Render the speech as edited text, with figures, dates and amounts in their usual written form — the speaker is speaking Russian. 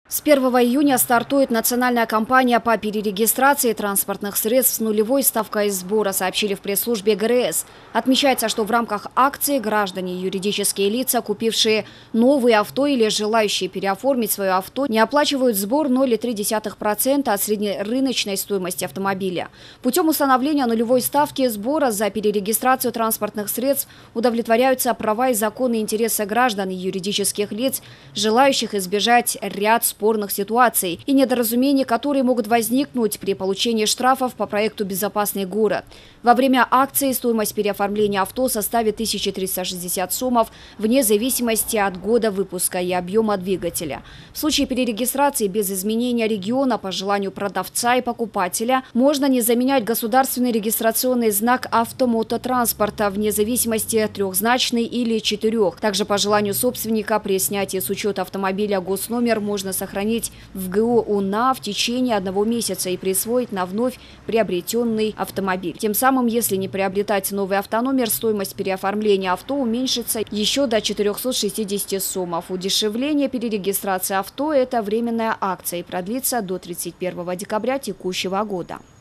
С 1 июня стартует национальная кампания по перерегистрации транспортных средств с нулевой ставкой сбора, сообщили в пресс-службе ГРС. Отмечается, что в рамках акции граждане и юридические лица, купившие новые авто или желающие переоформить свое авто, не оплачивают сбор 0,3% от среднерыночной стоимости автомобиля. Путем установления нулевой ставки сбора за перерегистрацию транспортных средств удовлетворяются права и законные интересы граждан и юридических лиц, желающих избежать ряд спорных ситуаций и недоразумений, которые могут возникнуть при получении штрафов по проекту «Безопасный город». Во время акции стоимость переоформления авто составит 1360 сомов вне зависимости от года выпуска и объема двигателя. В случае перерегистрации без изменения региона по желанию продавца и покупателя можно не заменять государственный регистрационный знак автомототранспорта вне зависимости трехзначный или четырех. Также по желанию собственника при снятии с учета автомобиля госномер можно сохранить в ГО УНА в течение 1 месяца и присвоить на вновь приобретенный автомобиль. Тем самым, если не приобретать новый автономер, стоимость переоформления авто уменьшится еще до 460 сомов. Удешевление перерегистрации авто – это временная акция и продлится до 31 декабря текущего года.